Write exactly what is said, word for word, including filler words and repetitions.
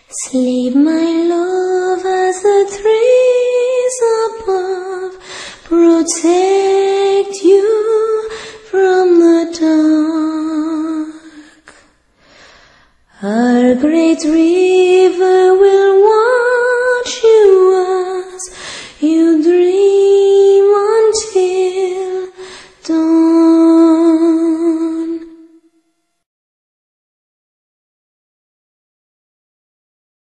Sleep, my love, as the trees above protect you from the dark. Our great river